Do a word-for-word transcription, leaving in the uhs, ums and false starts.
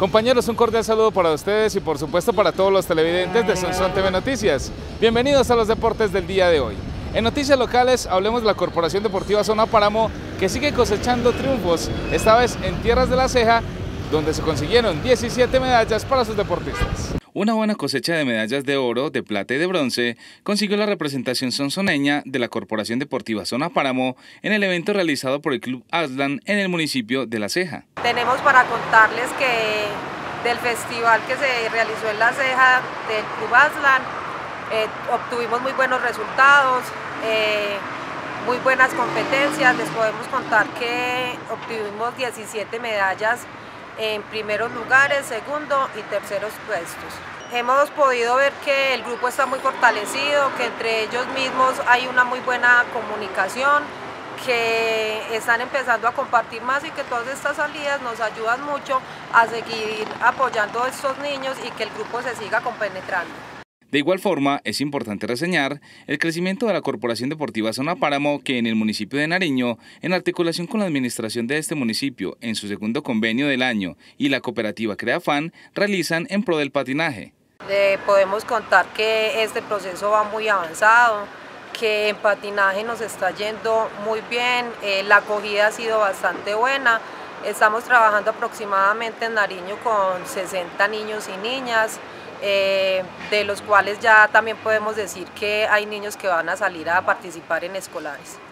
Compañeros, un cordial saludo para ustedes y por supuesto para todos los televidentes de Sonsón T V Noticias. Bienvenidos a los deportes del día de hoy. En noticias locales hablemos de la Corporación Deportiva Zona Páramo, que sigue cosechando triunfos, esta vez en tierras de La Ceja, donde se consiguieron diecisiete medallas para sus deportistas. Una buena cosecha de medallas de oro, de plata y de bronce consiguió la representación sonsoneña de la Corporación Deportiva Zona Páramo en el evento realizado por el Club Aslan en el municipio de La Ceja. Tenemos para contarles que del festival que se realizó en La Ceja del Club Aslan eh, obtuvimos muy buenos resultados, eh, muy buenas competencias. Les podemos contar que obtuvimos diecisiete medallas en primeros lugares, segundo y terceros puestos. Hemos podido ver que el grupo está muy fortalecido, que entre ellos mismos hay una muy buena comunicación, que están empezando a compartir más y que todas estas salidas nos ayudan mucho a seguir apoyando a estos niños y que el grupo se siga compenetrando. De igual forma, es importante reseñar el crecimiento de la Corporación Deportiva Zona Páramo, que en el municipio de Nariño, en articulación con la administración de este municipio, en su segundo convenio del año, y la cooperativa CreaFan, realizan en pro del patinaje. Eh, podemos contar que este proceso va muy avanzado, que en patinaje nos está yendo muy bien, eh, la acogida ha sido bastante buena. Estamos trabajando aproximadamente en Nariño con sesenta niños y niñas, Eh, de los cuales ya también podemos decir que hay niños que van a salir a participar en escolares.